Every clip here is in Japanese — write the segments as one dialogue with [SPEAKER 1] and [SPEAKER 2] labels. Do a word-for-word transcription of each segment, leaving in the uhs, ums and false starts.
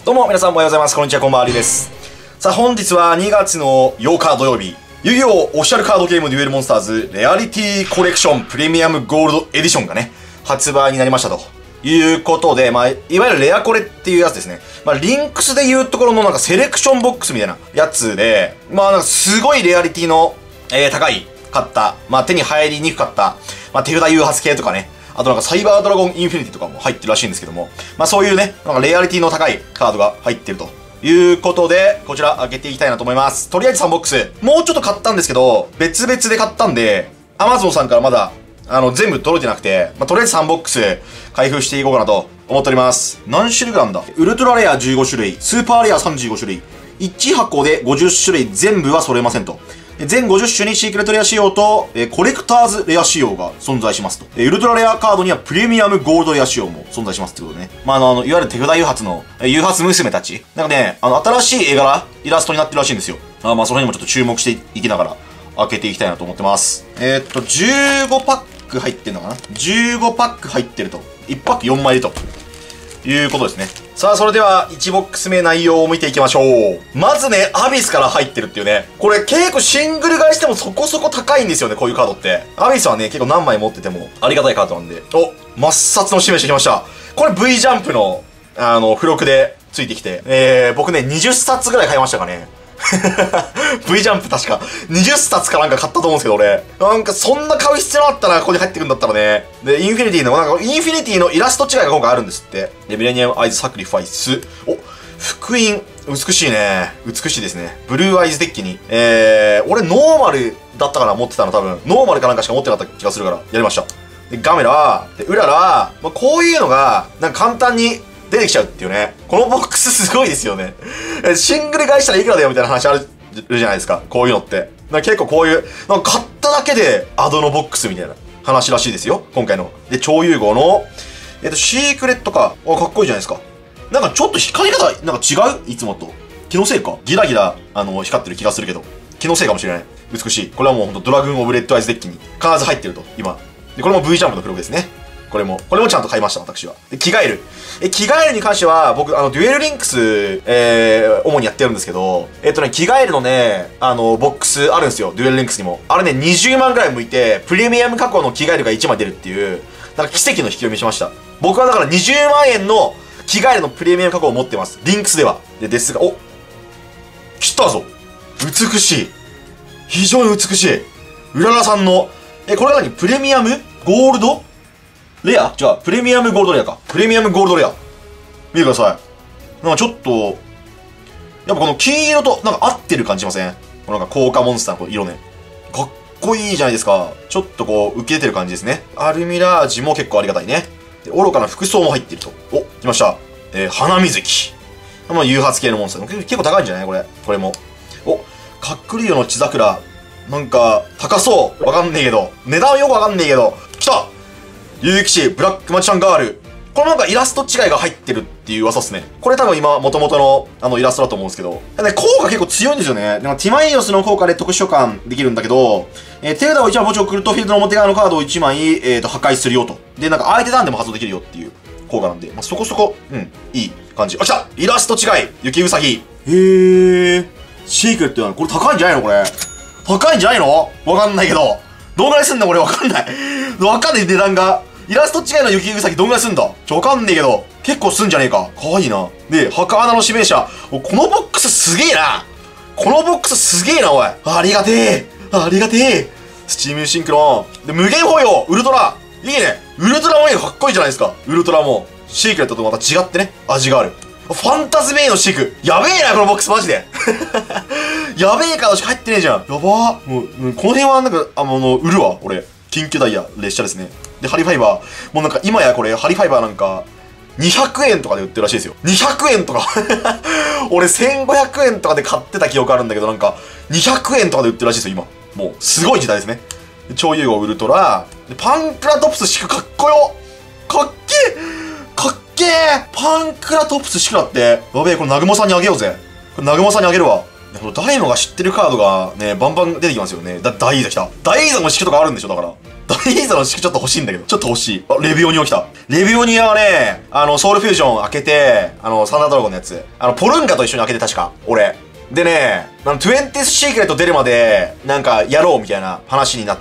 [SPEAKER 1] どうも皆さんおはようございます。こんにちは、こんばんは、りです。さあ本日はにがつのようか土曜日、遊戯王オフィシャルカードゲームデュエルモンスターズレアリティコレクションプレミアムゴールドエディションがね、発売になりましたということで、まあ、いわゆるレアコレっていうやつですね。まあ、リンクスでいうところのなんかセレクションボックスみたいなやつで、まあなんかすごいレアリティの、えー、高い、かった、まあ手に入りにくかった、まあ手札誘発系とかね、あとなんかサイバードラゴンインフィニティとかも入ってるらしいんですけども、まあそういうね、なんかレアリティの高いカードが入ってるということで、こちら開けていきたいなと思います。とりあえずさんボックス、もうちょっと買ったんですけど、別々で買ったんで、Amazon さんからまだ、あの、全部届いてなくて、まあとりあえずさんボックス開封していこうかなと思っております。何種類ぐらいあんだ？ウルトラレアじゅうごしゅるい、スーパーレアさんじゅうごしゅるい、いち箱でごじゅっしゅるい全部は揃えませんと。全ごじゅっ種にシークレットレア仕様と、えー、コレクターズレア仕様が存在しますと。えー、ウルトラレアカードにはプレミアムゴールドレア仕様も存在しますってことでね。まあ、あの、あのいわゆる手札誘発の、えー、誘発娘たち。なんかね、あの、新しい絵柄、イラストになってるらしいんですよ。あまあ、その辺にもちょっと注目していきながら開けていきたいなと思ってます。えー、っと、じゅうごパック入ってんのかな ?じゅうご パック入ってると。いちパックよんまいと。いうことですね。さあ、それでは、いちボックス目内容を見ていきましょう。まずね、アビスから入ってるっていうね。これ結構シングル買いしてもそこそこ高いんですよね、こういうカードって。アビスはね、結構何枚持っててもありがたいカードなんで。お、抹殺の示してきました。これ V ジャンプの、あの、付録でついてきて。えー、僕ね、にじゅっさつぐらい買いましたかね。V ジャンプ確かにじゅっさつかなんか買ったと思うんですけど、俺。なんかそんな買う必要あったらここに入ってくるんだったらね。で、インフィニティの、なんかインフィニティのイラスト違いが今回あるんですって。で、ミレニアムアイズサクリファイス。お、福音。美しいね。美しいですね。ブルーアイズデッキに。えー、俺ノーマルだったから持ってたの多分。ノーマルかなんかしか持ってなかった気がするから、やりました。で、ガメラ、で、ウララ、まあ、こういうのが、なんか簡単に、出てきちゃうっていうね。このボックスすごいですよね。シングル買いしたらいくらだよみたいな話あるじゃないですか。こういうのって。結構こういう、なんか買っただけでアドのボックスみたいな話らしいですよ。今回の。で、超融合の、えっと、シークレットか。あ、かっこいいじゃないですか。なんかちょっと光り方、なんか違ういつもと。気のせいか。ギラギラ、あの、光ってる気がするけど。気のせいかもしれない。美しい。これはもうほんとドラグーンオブレッドアイズデッキに必ず入ってると。今。で、これも V ジャンプの付録ですね。これも、これもちゃんと買いました、私は。で、着替える。え、着替えるに関しては、僕、あの、デュエルリンクス、えー、主にやってるんですけど、えっとね、着替えるのね、あの、ボックスあるんですよ、デュエルリンクスにも。あれね、にじゅうまんぐらい向いて、プレミアム加工の着替えるがいちまい出るっていう、なんか奇跡の引き読みしました。僕はだからにじゅうまんえんの着替えるのプレミアム加工を持ってます。リンクスでは。で、ですが、お来たぞ美しい。非常に美しい。うららさんの、え、これは何プレミアムゴールドレアじゃあ、プレミアムゴールドレアか。プレミアムゴールドレア。見てください。なんかちょっと、やっぱこの金色となんか合ってる感じしません？このなんか効果モンスターのこの色ね。かっこいいじゃないですか。ちょっとこう、浮き出てる感じですね。アルミラージも結構ありがたいね。で、愚かな服装も入っていると。お、来ました。えー、花水木。まあ、誘発系のモンスター。結構高いんじゃないこれ。これも。お、カックリオの血桜。なんか、高そう。わかんねえけど。値段よくわかんねえけど。来た遊撃士、ブラックマジシャンガール。これなんかイラスト違いが入ってるっていう噂っすね。これ多分今、元々のあのイラストだと思うんですけど。ね、効果結構強いんですよね。なんかティマイオスの効果で特殊召喚できるんだけど、えー、手札をいちまい墓地を送るとフィールドの表側のカードをいちまい、えーと、破壊するよと。で、なんか相手ターンでも発動できるよっていう効果なんで、まあ、そこそこ、うん、いい感じ。あ、来たイラスト違い雪うさぎ。へー。シークレットなのこれ高いんじゃないのこれ。高いんじゃないのわかんないけど。どんぐらいすんだ俺わかんない。わかんない値段が。イラスト違いの雪うさぎどんぐらいすんだちょ、わかんねえけど。結構すんじゃねえか。かわいいな。で、墓穴の指名者。このボックスすげえな。このボックスすげえな、おい。ありがてえ。ありがてえ。スチームシンクロン。で、無限保養。ウルトラ。いいね。ウルトラもいいのかっこいいじゃないですか。ウルトラも。シークレットとまた違ってね。味がある。ファンタズメイのシーク。やべえな、このボックスマジで。やべえカードしか入ってねえじゃん。やばー。もう、この辺はなんか、あの、売るわ、俺。緊急ダイヤ、列車ですね。で、ハリファイバー。もうなんか今やこれ、ハリファイバーなんか、にひゃくえんとかで売ってるらしいですよ。にひゃくえんとか。俺せんごひゃくえんとかで買ってた記憶あるんだけど、なんか、にひゃくえんとかで売ってるらしいですよ、今。もう、すごい時代ですね。超融合ウルトラ。で、パンクラトプスシクかっこよかっけーかっけーパンクラトプスシクラって、やべえ、これ南雲さんにあげようぜ。これ南雲さんにあげるわ。このダイノが知ってるカードがね、バンバン出てきますよね。だ、ダイーザ来た。ダイーザも式とかあるんでしょだから。 ダイーザの式ちょっと欲しいんだけど。ちょっと欲しい。あ、レビオニア来た。レビオニアはね、あの、ソウルフュージョン開けて、あの、サンダードラゴンのやつ。あの、ポルンガと一緒に開けて確か。俺。でね、あの、トゥエンティスシークレット出るまで、なんか、やろうみたいな話になって、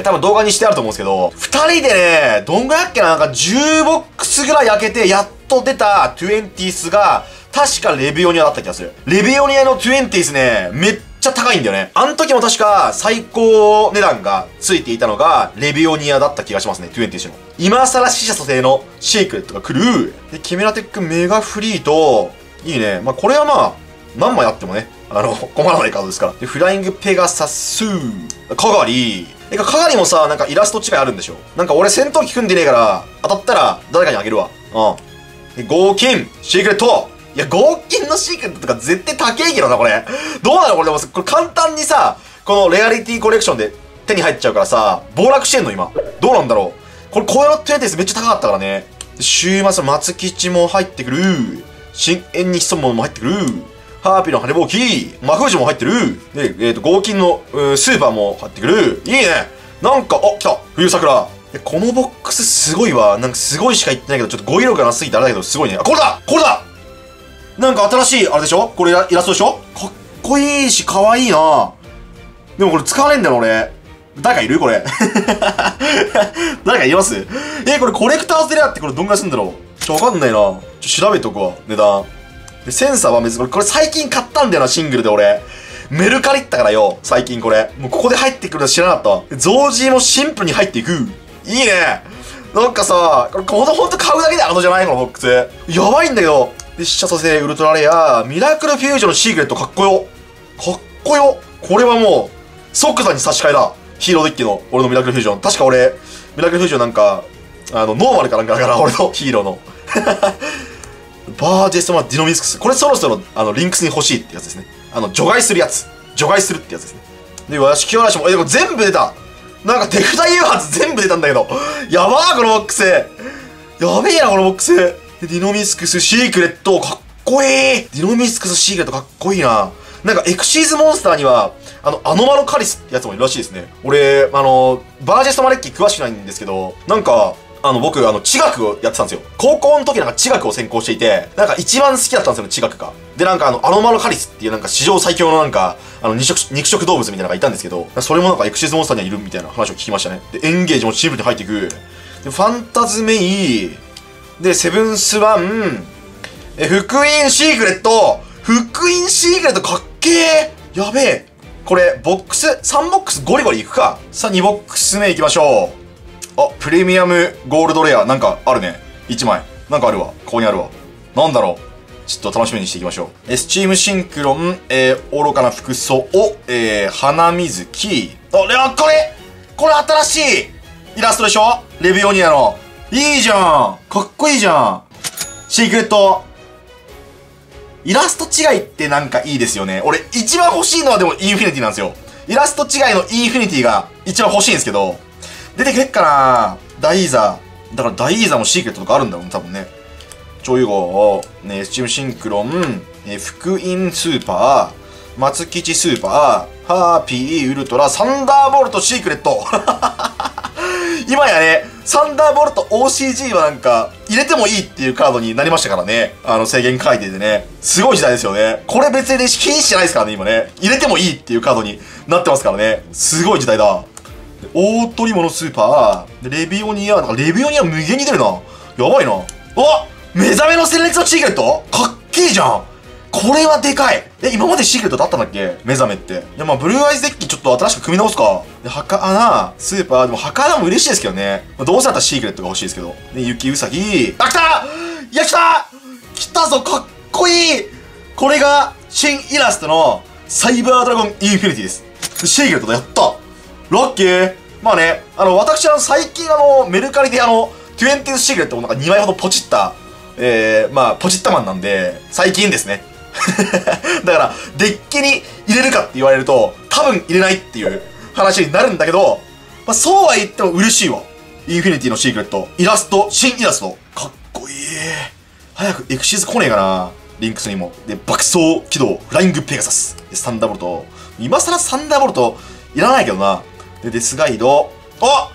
[SPEAKER 1] 多分動画にしてあると思うんですけど、二人でね、どんぐらいだっけな、なんかじゅうボックスぐらい開けて、やっと出たトゥエンティスが、確かレビオニアだった気がする。レビオニアのトゥエンティスね、めっちゃ高いんだよね。あの時も確か最高値段がついていたのがレビオニアだった気がしますね、トゥエンティスの。今更死者蘇生のシークレットが来る。で、キメラテックメガフリーと、いいね。まあ、これはまあ、何枚あってもね、あの、困らないカードですから。で、フライングペガサス、カガリ。えか、カガリもさ、なんかイラスト違いあるんでしょ？なんか俺戦闘機組んでねえから、当たったら誰かにあげるわ。うん。で、合金、シークレット。いや、合金のシークレットとか絶対高いけどな、これ。どうなのこれでも、これ簡単にさ、このレアリティコレクションで手に入っちゃうからさ、暴落してんの今。どうなんだろう。これ、こういうのトゥエンティスめっちゃ高かったからね。週末の松吉も入ってくる。新縁に潜むものも入ってくる。ハーピーの羽ぼうき。魔封じも入ってる。で、えっと、合金の、スーパーも入ってくる。いいね。なんか、あ、来た。冬桜。このボックスすごいわ。なんかすごいしか言ってないけど、ちょっと語彙力がなすぎてあれだけど、すごいね。あ、これだこれだなんか新しい、あれでしょこれイラストでしょかっこいいし、かわいいな。でもこれ使われんだよ、俺。誰かいるこれ。誰かいますえ、これコレクターズレアってこれどんぐらいするんだろうちょ、わかんないな。ちょ、調べとくわ、値段。で、センサーは別にこれ、これ最近買ったんだよな、シングルで俺。メルカリったからよ、最近これ。もうここで入ってくるの知らなかったわ。ゾージーもシンプルに入っていく。いいね。なんかさ、これほんとほんと買うだけであのじゃないこのボックス。やばいんだけど。で、死者蘇生、ウルトラレア、ミラクルフュージョンのシークレットかっこよ。かっこよ。これはもう、即座に差し替えだ。ヒーローデッキの、俺のミラクルフュージョン。確か俺、ミラクルフュージョンなんか、あの、ノーマルかなんかだから、俺のヒーローの。バージェストマディノミスクス。これそろそろ、あの、リンクスに欲しいってやつですね。あの、除外するやつ。除外するってやつですね。で、わしきわらしも、え、でも全部出た。なんか手札誘発全部出たんだけど。やばー、このボックス。やべえな、このボックス。ディノミスクスシークレット、かっこいい。ディノミスクスシークレットかっこいいな。なんかエクシーズモンスターには、あの、アノマロカリスってやつもいるらしいですね。俺、あの、バージェストマレッキ詳しくないんですけど、なんか、あの、僕、あの、地学をやってたんですよ。高校の時なんか地学を専攻していて、なんか一番好きだったんですよ、地学が。で、なんかあの、アノマロカリスっていうなんか史上最強のなんか、あの、肉食、肉食動物みたいなのがいたんですけど、それもなんかエクシーズモンスターにはいるみたいな話を聞きましたね。で、エンゲージもシンプルに入っていく。で、ファンタズメイ、で、セブンスワン、え、福音シークレット、福音シークレットかっけーやべえ。これ、ボックス、さんボックスゴリゴリいくか。さあ、にボックス目いきましょう。あ、プレミアムゴールドレア、なんかあるね。いちまい。なんかあるわ。ここにあるわ。なんだろう。ちょっと楽しみにしていきましょう。え、スチームシンクロン、えー、愚かな服装、えー、花水木。あ、あ、これこれ新しいイラストでしょレビオニアの。いいじゃんかっこいいじゃんシークレットイラスト違いってなんかいいですよね。俺一番欲しいのはでもインフィニティなんですよ。イラスト違いのインフィニティが一番欲しいんですけど、出てくれっかなダイーザ。だからダイーザもシークレットとかあるんだろうね、多分ね。超融合、ね、スチームシンクロン、え福音スーパー、松吉スーパー、ハーピーウルトラ、サンダーボルトシークレット今やね、サンダーボルト オーシージー はなんか、入れてもいいっていうカードになりましたからね。あの制限改定でね。すごい時代ですよね。これ別に禁止じゃないですからね、今ね。入れてもいいっていうカードになってますからね。すごい時代だ。大鳥物スーパー、レビオニア、なんかレビオニア無限に出るな。やばいな。お目覚めの戦列のシークレットかっけえじゃんこれはでかいえ、今までシークレットだったんだっけ目覚めって。いや、まあ、ブルーアイズデッキちょっと新しく組み直すか。で、ハカアナ、スーパー、でもハカアナも嬉しいですけどね。まあ、どうせだったらシークレットが欲しいですけど。で、雪うさぎ。あ、来たいや、来た来たぞかっこいいこれが、新イラストの、サイバードラゴンインフィニティです。シークレットだ、やったラッキーまあね、あの、私、あの、最近あの、メルカリであの、トゥエンティーズシークレットをなんかにまいほどポチった、えー、まあ、ポチったマンなんで、最近ですね。だから、デッキに入れるかって言われると、多分入れないっていう話になるんだけど、まあ、そうは言っても嬉しいわ。インフィニティのシークレット。イラスト、新イラスト。かっこいい。早くエクシーズ来ねえかな。リンクスにも。で、爆走起動、フライングペガサス。で、サンダーボルト。今更サンダーボルトいらないけどな。で、デスガイド。あこ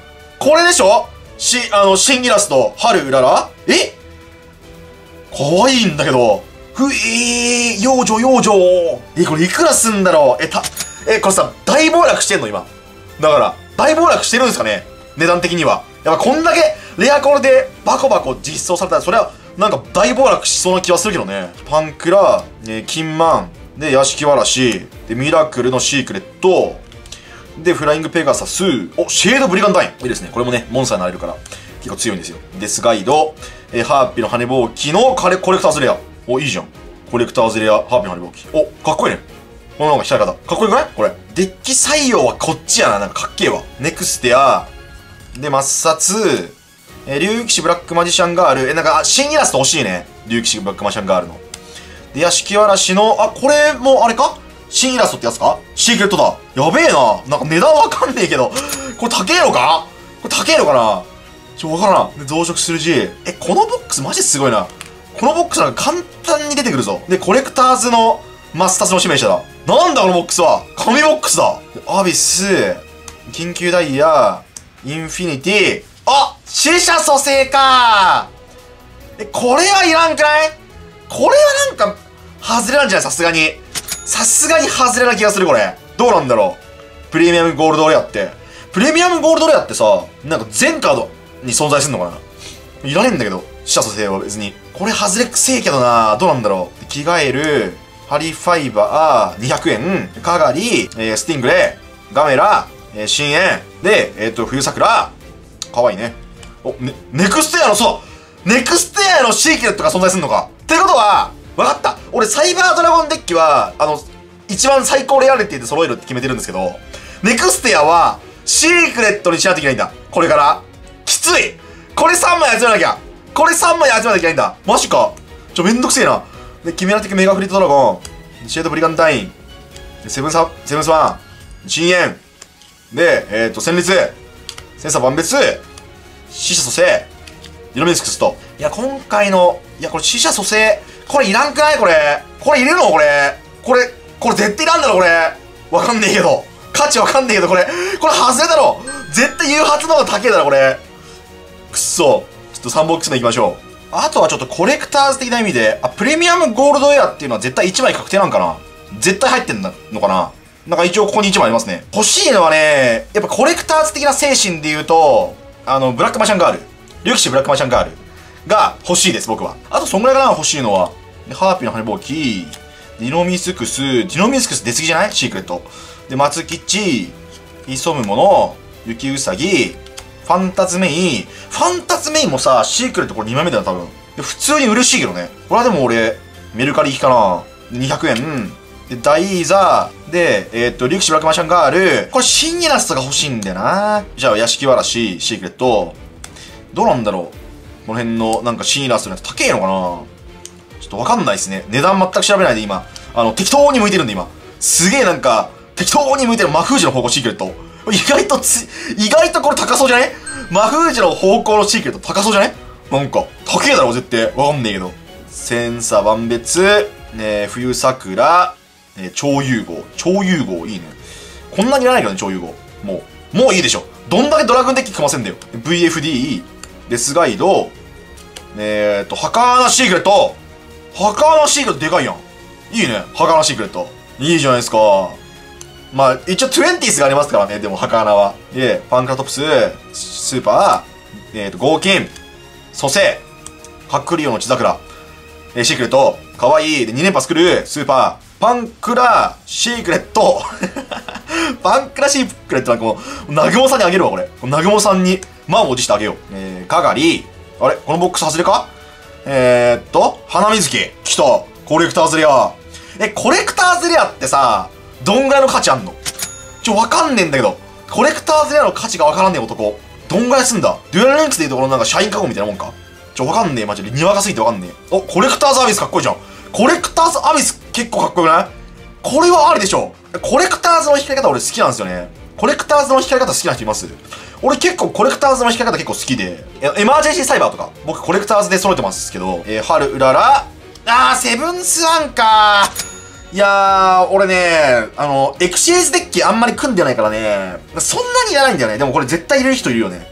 [SPEAKER 1] これでしょし、あの、新ギラスと春うららえかわいいんだけど。ふえー、幼女幼女え、これいくらすんだろうえ、た、え、これさ、大暴落してんの今。だから、大暴落してるんですかね値段的には。やっぱこんだけレアコロでバコバコ実装されたら、それはなんか大暴落しそうな気はするけどね。パンクラ、えー、金満、で、屋敷わらし、で、ミラクルのシークレット、で、フライングペガサス、お、シェードブリガンダイン。いいですね。これもね、モンスターになれるから、結構強いんですよ。デスガイド、えー、ハーピーの羽ぼうきのカレコレクターズレア。お、いいじゃん。コレクターズレア、ハーピーの羽ぼうき。お、かっこいいね。このなんか光り方。かっこよくないこれ。デッキ採用はこっちやな。なんかかっけえわ。ネクステア、で、抹殺、えー、竜騎士ブラックマジシャンガール。え、なんか、新イラスト欲しいね。竜騎士ブラックマジシャンガールの。で、屋敷わらしの、あ、これもあれか新イラストってやつかシークレットだ。やべえな。なんか値段わかんねえけど。これ高えのかこれ高えのかなちょ、わからん。で、増殖する G。え、このボックスマジすごいな。このボックスなんか簡単に出てくるぞ。で、コレクターズのマスタスの指名者だ。なんだこのボックスは紙ボックスだ。アビス、緊急ダイヤ、インフィニティ。あ死者蘇生かーえ、これはいらんくないこれはなんか、外れなんじゃないさすがに。さすがに外れな気がする、これ。どうなんだろうプレミアムゴールドレアって。プレミアムゴールドレアってさ、なんか全カードに存在するのかないらねえんだけど。死者蘇生は別に。これ外れくせえけどなどうなんだろう着替える、ハリファイバー、にひゃくえん、カガリ、えー、スティングレイ、ガメラ、えー、深淵、で、えっ、ー、と、冬桜、かわいいね。お、ね、ネクステアの、そう、ネクステアのシークレットが存在するのか。ってことは、わかった。俺、サイバードラゴンデッキは、あの、一番最高レアリティで揃えるって決めてるんですけど、ネクステアは、シークレットにしないといけないんだ。これから。きついこれさんまい集めなきゃこれさんまい集めなきゃいけないんだ。マジか。ちょ、めんどくせえな。で、キメラ的メガフリットドラゴン、シェードブリガンダイン、セブンサ、セブンスワン、深淵、で、えっ、ー、と、戦慄、センサー万別、死者蘇生、ディノミスクスと。いや、今回の、いや、これ死者蘇生、これいらんくないこれ。これいるのこれ。これ、これ絶対いらんだろこれ。わかんねえけど。価値わかんねえけど、これ。これ外れだろ。絶対誘発の方が高えだろ、これ。くっそ。ちょっとさんボックス目いきましょう。あとはちょっとコレクターズ的な意味で、あ、プレミアムゴールドエアっていうのは絶対いちまい確定なんかな絶対入ってんのかななんか一応ここにいちまいありますね。欲しいのはね、やっぱコレクターズ的な精神で言うと、あの、ブラックマシャンガール。竜騎士ブラックマシャンガールが欲しいです、僕は。あとそんぐらいかな、欲しいのは。で、ハーピーの羽ぼうき、ディノミスクス、ディノミスクス出過ぎじゃないシークレット。で、松吉、磯むもの、雪うさぎ、ファンタズメイン。ファンタズメインもさ、シークレットこれにまいめだよ、多分。で普通に嬉しいけどね。これはでも俺、メルカリ行きかな。にひゃくえん。で、ダイーザで、えー、っと、リクシブラックマシャンガール。これ、シンギラストが欲しいんだよな。じゃあ、屋敷わらし、シークレット。どうなんだろうこの辺の、なんか、シンギラストのやつ高えのかなちょっとわかんないですね。値段全く調べないで今。あの、適当に向いてるんで今。すげえなんか、適当に向いてる魔封じの方向シークレット。意外とつ、意外とこれ高そうじゃね魔封じの方向のシークレット高そうじゃねなんか、高えだろ絶対。わかんねえけど。千差万別、ね、冬桜、ね、超融合。超融合いいね。こんなにいらないけどね、超融合。もう、もういいでしょ。どんだけドラグンデッキ組ませんだよ。ブイエフディー、デスガイド、えーっと、ハカーナシークレット。ハカーナシークレットでかいやん。いいね、ハカーナシークレット。いいじゃないですか。まあ、一応トゥエンティースがありますからね、でも、ハカーナは。で、ファンクラトプス、スーパー、えーっと、合金、蘇生、ハックリオの血桜、えー、シークレット、かわいい。で、に連覇作る、スーパー、パンクラ、シークレット。パンクラシークレットなんかもう、ナグモさんにあげるわ、これ。ナグモさんに、満を持してあげよう。えー、かがり、あれこのボックス外れかえーっと、花水木。来た。コレクターズレア。え、コレクターズレアってさ、どんぐらいの価値あんのちょ、わかんねえんだけど。コレクターズレアの価値がわからんねえ男。どんぐらいすんだデュアルリンクスでいうところなんか社員カゴみたいなもんかちょ、わかんねえ、マジで。庭がすぎてわかんねえ。お、コレクターズアビスかっこいいじゃん。コレクターズアビス結構かっこよくないこれはありでしょ。コレクターズの光り方俺好きなんですよね。コレクターズの光り方好きな人います俺結構コレクターズの光り方結構好きで。エマージェンシーサイバーとか、僕コレクターズで揃えてますけど、えー、春うらら、あー、セブンスワンかー。いやー、俺ね、あの、エクシエーズデッキあんまり組んでないからね、そんなにいらないんだよね。でもこれ絶対入れる人いるよね。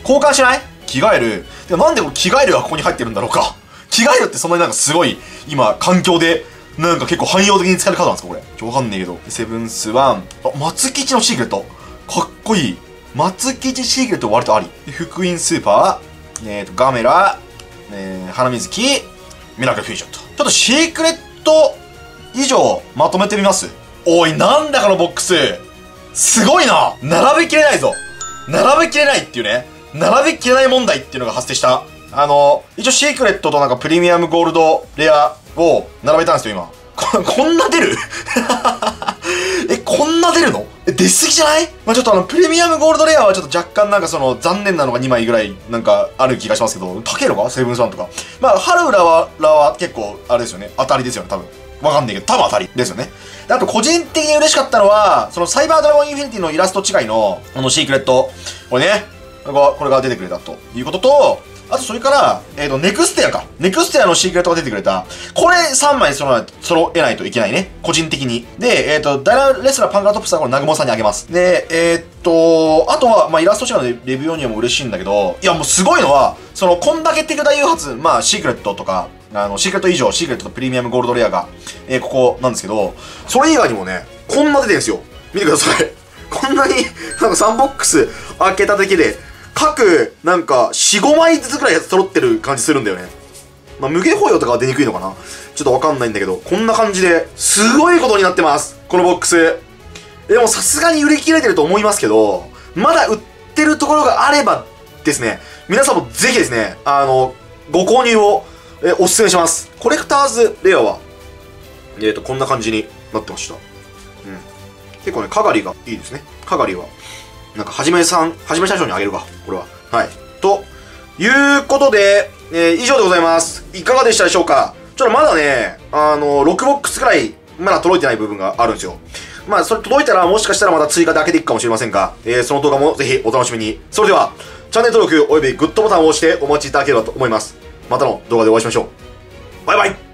[SPEAKER 1] 交換しない？着替える。でもなんでこれ着替えるがここに入ってるんだろうか。着替えるってそんなになんかすごい、今、環境で、なんか結構汎用的に使えるカードなんですかこれ。ちょ、わかんねえけど。セブンスワン。あ、松吉のシークレット。かっこいい。松吉シークレット割とあり。福音スーパー、えーと、ガメラ、えー、花水木、ミラクルフュージョンと。ちょっとシークレット以上まとめてみます。おい、なんだこのボックス。すごいな。並べきれないぞ。並べきれないっていうね。並べきれない問題っていうのが発生した。あの、一応シークレットとなんかプレミアムゴールドレアを並べたんですよ、今。こ、こんな出るえ、こんな出るのえ、出すぎじゃない？まあちょっとあの、プレミアムゴールドレアはちょっと若干なんかその、残念なのがにまいぐらいなんかある気がしますけど、高いのかセブンスワンとか。まあ、ハルウラは、ラは結構、あれですよね。当たりですよね、多分。わかんないけど、多分当たりですよね。で、あと個人的に嬉しかったのは、そのサイバードラゴンインフィニティのイラスト違いの、このシークレット。これね。これが、これが出てくれたということと、あとそれから、えっと、ネクステアか。ネクステアのシークレットが出てくれた。これさんまい揃え、揃えないといけないね。個人的に。で、えっと、ダイナレスラーパンカートップスはこれナグモさんにあげます。で、えー、っと、あとは、まあ、イラスト違うのでレビューにも嬉しいんだけど、いや、もうすごいのは、その、こんだけ手札誘発、まあ、シークレットとか、あの、シークレット以上、シークレットとプレミアムゴールドレアが、えー、ここなんですけど、それ以外にもね、こんな出てるんですよ。見てください。こんなに、なんかさんボックス開けただけで、各、なんか、よん、ごまいずつくらい揃ってる感じするんだよね。まあ、無限保養とかは出にくいのかなちょっとわかんないんだけど、こんな感じで、すごいことになってます。このボックス。でもさすがに売り切れてると思いますけど、まだ売ってるところがあればですね、皆さんもぜひですね、あの、ご購入を、え、お勧めします。コレクターズレアは、えーと、こんな感じになってました。うん。結構ね、かがりがいいですね。かがりは。なんか、はじめさん、はじめ社長にあげるか、これは。はい。ということで、えー、以上でございます。いかがでしたでしょうか？ちょっとまだね、あの、ろくボックスくらい、まだ届いてない部分があるんですよ。まあ、それ届いたら、もしかしたらまた追加で開けていくかもしれませんが、えー、その動画もぜひお楽しみに。それでは、チャンネル登録およびグッドボタンを押してお待ちいただければと思います。またの動画でお会いしましょう。バイバイ。